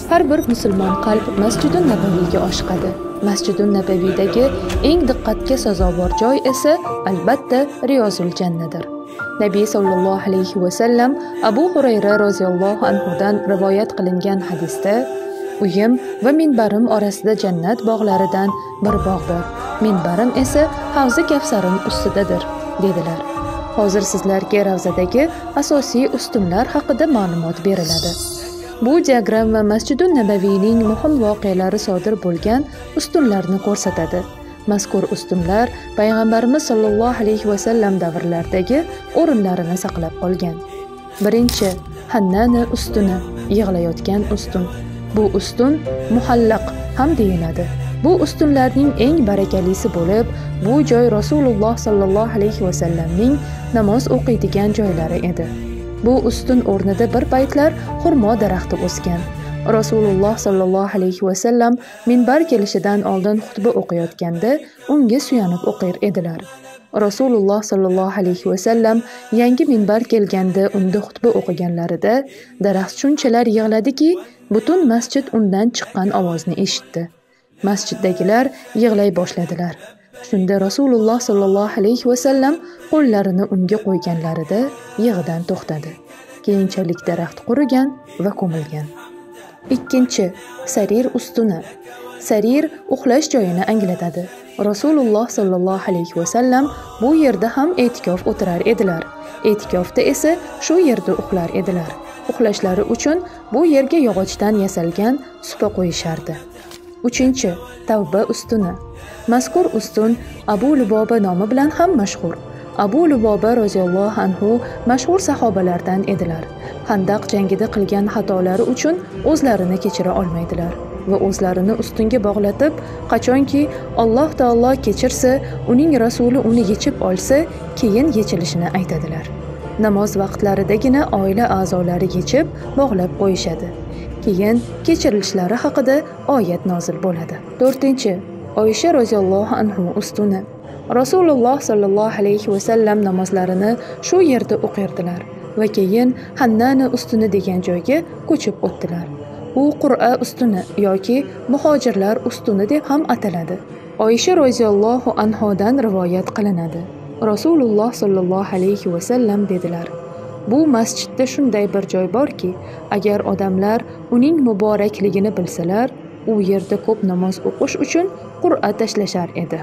Har bir musulmon qalb Masjidun Nabaviyga oshiqadi. Masjidun Nabaviydagi eng diqqatga sazovor joy esa albatta Riyozul Jannadir. Nabiy sallallohu alayhi va sallam Abu Hurayra roziyallohu anhudan rivoyat qilingan hadisda uyim va minbarim orasida jannat bog'laridan bir bog' bor. Minbarim esa Havzi Kavsarim ustidadir, dedilar. Hozir sizlarga Ravzadagi asosiy ustunlar haqida ma'lumot beriladi. Bu diagram va Masjidun Nabaviyning muhim voqealari sodir bo'lgan ustunlarni ko'rsatadi. Mazkur ustunlar payg'ambarimiz sollallohu alayhi va sallam davrlaridagi o'rinlarini saqlab qolgan. Birinchi, Hannana ustuni, yig'layotgan ustun. Bu ustun muhallaq ham deyiladi. Bu ustunlarning eng barakalisi bo'lib, bu joy Rasululloh sollallohu alayhi va sallamning namoz o'qiydigan joylari edi. Bu ustun o'rnida bir paytlar xurmo daraxti o'sgan. Rasululloh sollallohu alayhi va sallam minbar kelishidan oldin xutba o'qiyotganda unga suyanib o'qir edilar. Rasululloh sollallohu alayhi va sallam yangi minbar kelganda unda xutba o'qiganlarida daraxt shunchalar yig'ladiki, butun masjid undan chiqqan ovozni eshitdi. Masjiddagilar yig'lay boshladilar. Shunda Rasululloh sollallohu alayhi va sallam qo'llarini unga qo'yganlarida yig'idan to'xtadi. Keyinchalik daraxt qurigan va ko'milgan. Ikkinchi, Sarir ustuni. Sarir uxlash joyini anglatadi. Rasululloh sollallohu alayhi va sallam bu yerda ham e'tikof o'tirar edilar. E'tikofda esa shu yerda uxlar edilar. Uxlashlari uchun bu yerga yog'ochdan yasalgan supa qo'yishardi. Uchinchi, Tavba ustuni. Mazkur ustun Abu Luboba nomi bilan ham mashhur. Abu Luboba roziyallohu anhu mashhur sahobalardan edilar. Handaq jangida qilgan xatolari uchun o'zlarini kechira olmaydilar va o'zlarini ustunga bog'latib, qachonki Alloh taolo kechirsa, uning rasuli uni yechib olsa, keyin yechilishini aytadilar. Namoz vaqtlaridagina oila a'zolari yechib, bog'lab qo'yishadi. Keyin kechirilishlari haqida oyat nozil bo'ladi. To'rtinchi, Oysha roziyallohu anhu ustuni. Rasululloh sollallohu alayhi va sallam namozlarini shu yerda o'qirdilar va keyin Hannana ustuni degan joyga ko'chib o'tdilar. U Qur'a ustuni yoki muhojirlar ustuni deb ham ataladi. Oysha roziyallohu anhodan rivoyat qilinadi. Rasululloh sollallohu alayhi va sallam dedilar: Bu masjidda shunday bir joy borki, agar odamlar uning muborakligini bilsalar, u yerda ko'p namoz o'qish uchun Qur'a tashlashar edi.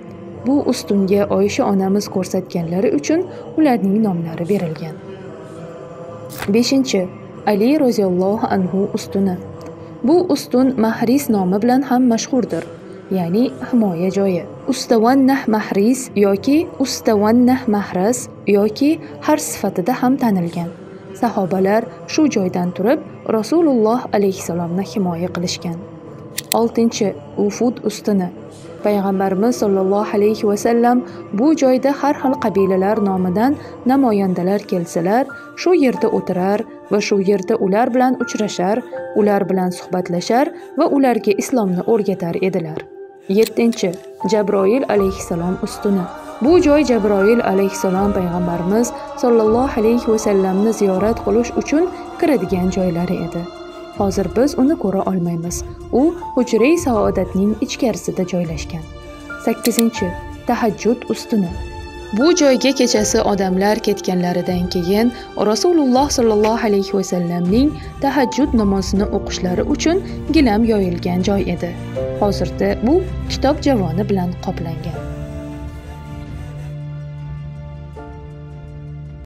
Bu ustunga Oysha onamiz ko'rsatganlari uchun ularning nomlari berilgan. Beshinchi, Ali roziyallohu anhu ustuni. Bu ustun Mahris nomi bilan ham mashhurdir, ya'ni himoya joyi. Ustavannah Mahris yoki Ustavannah Mahras yoki har sifatida ham tanilgan. Sahobalar shu joydan turib Rasululloh alayhisalomni himoya qilishgan. Oltinchi, Ufud ustuni. Payg'ambarimiz sollallohu alayhi va sallam bu joyda har xil qabilalar nomidan namoyandalar kelsalar, shu yerda o'tirar va shu yerda ular bilan uchrashar, ular bilan suhbatlashar va ularga islomni o'rgatar edilar. Yettinchi, Jabroil alayhisalom ustuni. Bu joy Jabroil alayhisalom payg'ambarimiz sollallohu alayhi va sallamni ziyorat qilish uchun kiradigan joylari edi. Hozir biz uni ko'ra olmaymiz. U Hujra-i Saodatning ichkarisida joylashgan. 8. Tahajjud ustuni. Bu joyga kechasi odamlar ketganlaridan keyin Rasululloh sollallohu alayhi va sallamning tahajjud namozini o'qishlari uchun gilam yoyilgan joy edi. Hozirda bu kitob javoni bilan qoplangan.